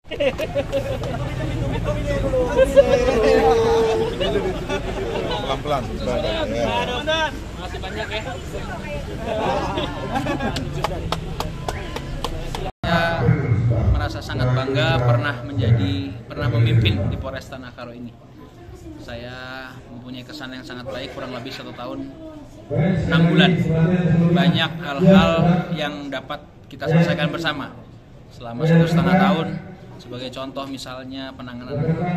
Pelan-pelan. Masih banyak ya. Saya merasa sangat bangga pernah memimpin di Polres Tanah Karo ini. Saya mempunyai kesan yang sangat baik, kurang lebih 1 tahun 6 bulan. Banyak hal-hal yang dapat kita selesaikan bersama selama 1,5 tahun. Sebagai contoh misalnya penanganan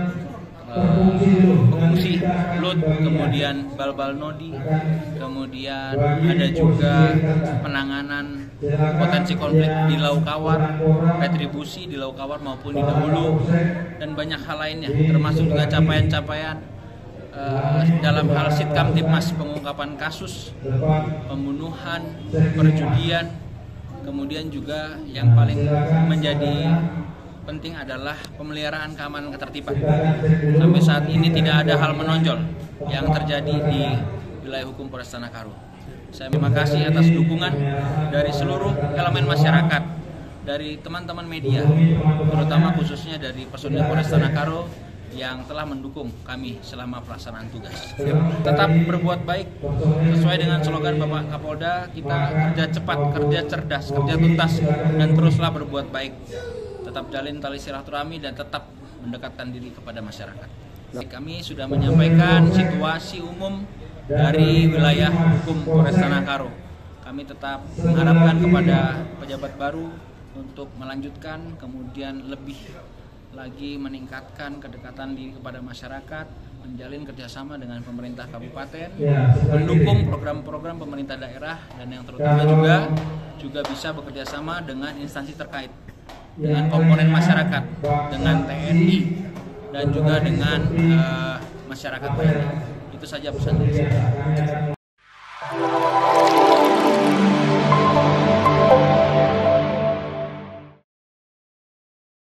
pengungsi, LUT, kemudian Balbal Nodi, kemudian ada juga penanganan potensi konflik di Laukawar, retribusi di Laukawar maupun di Dahulu, dan banyak hal lainnya, termasuk juga capaian-capaian dalam hal Sitkamtibmas, pengungkapan kasus pembunuhan, perjudian, kemudian juga yang paling menjadi penting adalah pemeliharaan keamanan ketertiban. Sampai saat ini tidak ada hal menonjol yang terjadi di wilayah hukum Polres Tanah Karo. Saya terima kasih atas dukungan dari seluruh elemen masyarakat, dari teman-teman media, terutama khususnya dari personil Polres Tanah Karo yang telah mendukung kami selama pelaksanaan tugas. Tetap berbuat baik sesuai dengan slogan Bapak Kapolda, kita kerja cepat, kerja cerdas, kerja tuntas, dan teruslah berbuat baik. Tetap jalin tali silaturahmi dan tetap mendekatkan diri kepada masyarakat. Kami sudah menyampaikan situasi umum dari wilayah hukum Polres Tanah Karo. Kami tetap mengharapkan kepada pejabat baru untuk melanjutkan, kemudian lebih lagi meningkatkan kedekatan diri kepada masyarakat, menjalin kerjasama dengan pemerintah kabupaten, mendukung program-program pemerintah daerah, dan yang terutama juga bisa bekerjasama dengan instansi terkait, dengan komponen masyarakat, dengan TNI, dan juga dengan masyarakat lainnya. Itu saja pesan dari saya.